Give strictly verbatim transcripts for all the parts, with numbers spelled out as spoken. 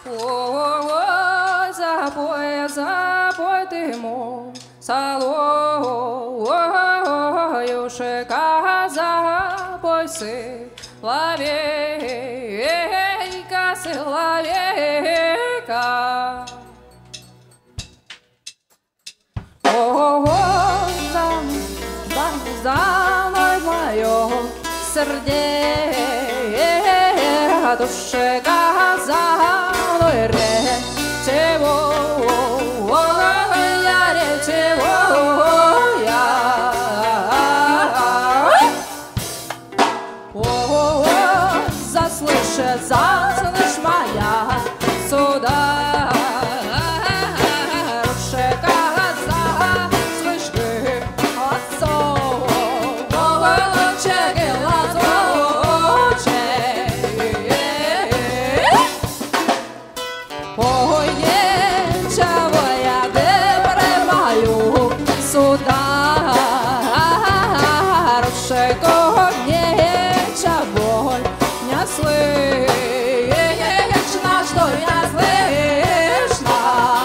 Ой, запой, запой ты ему соловьюшка, запой соловейка, соловейка. Ой, за, за, за мной мое сердечко, за мной речево, я речево, я. Ой, заслышь, заслышь моя суда. Ой, нечего я выбрываю сюда, рушеко, нечего не слышно, что я слышно.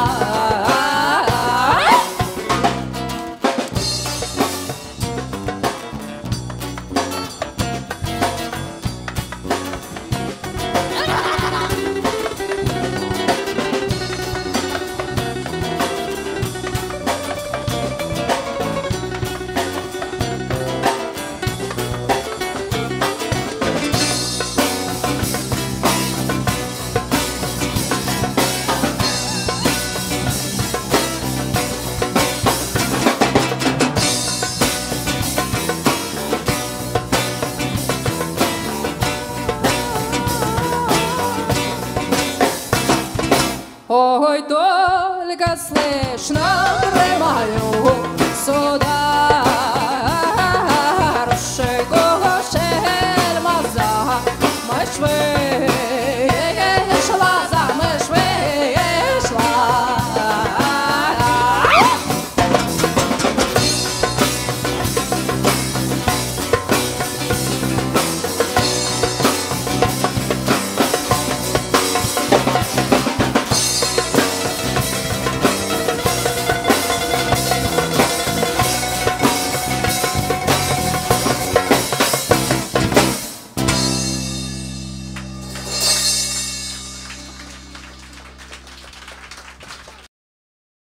Ой, только слышно мою сюда, рушеко, шельмаза, мой швы.